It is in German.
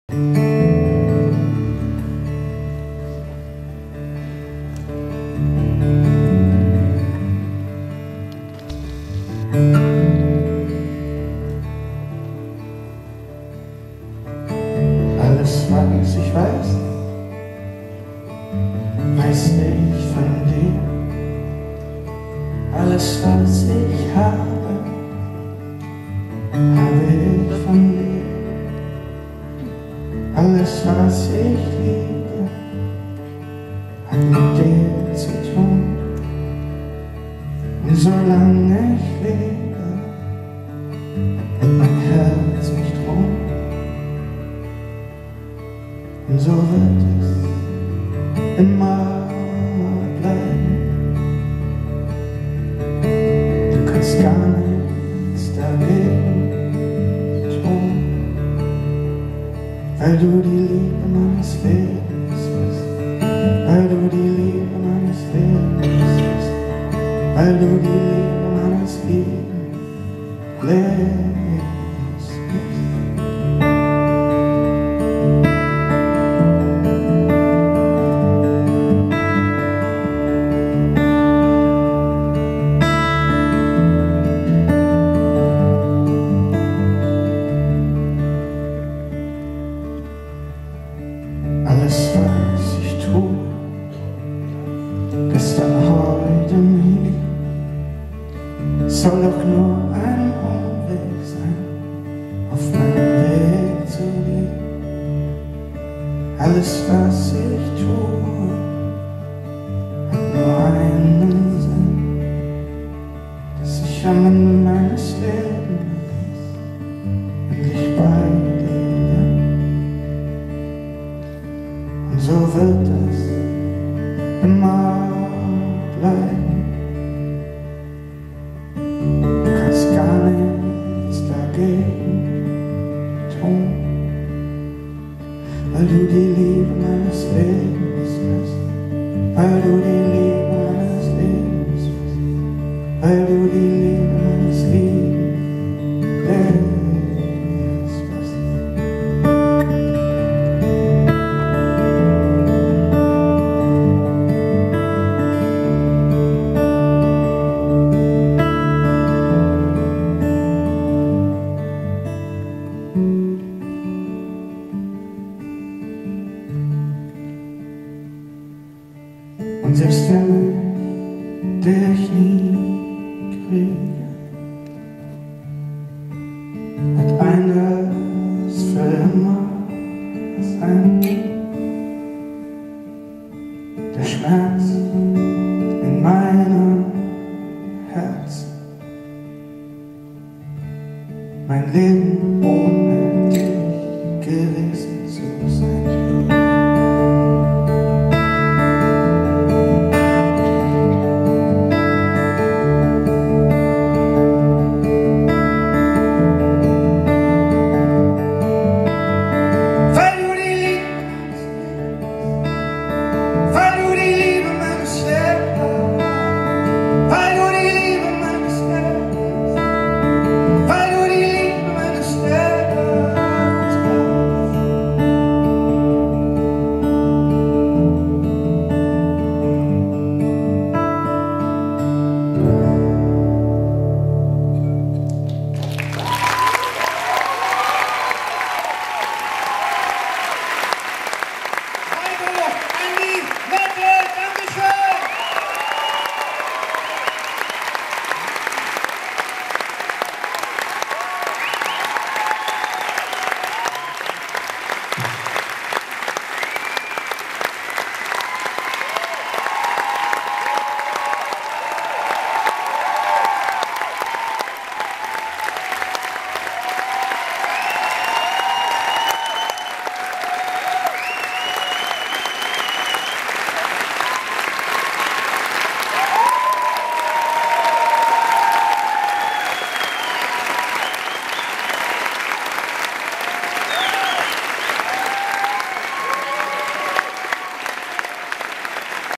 Alles, was ich weiß, weiß ich von dir. Alles, was ich habe, habe ich von dir. Alles, was ich liebe, hat mit dir zu tun. Und solange ich lebe, wird mein Herz mich drum. Und so wird es immer bleiben. Du kannst gar nichts dagegen tun, weil du die Liebe meines Lebens bist, weil du die Liebe meines Lebens bist, weil du die Liebe meines Lebens bist. Alles, was ich tue, gestern, heute, nie, soll doch nur ein Umweg sein, auf meinem Weg zu dir. Alles, was ich tue, hat nur einen Sinn, dass ich am Ende meines Lebens endlich bei dir bin. Und so wird es immer bleiben. Du kannst gar nichts dagegen tun, weil du die Liebe meines Lebens bist, weil du die Liebe meines Lebens bist, weil du die Liebe meines Lebens bist. Und selbst wenn ich dich nie kriege, wird eines für immer sein: der Schmerz in meinem Herzen, mein Leben unendlich gering.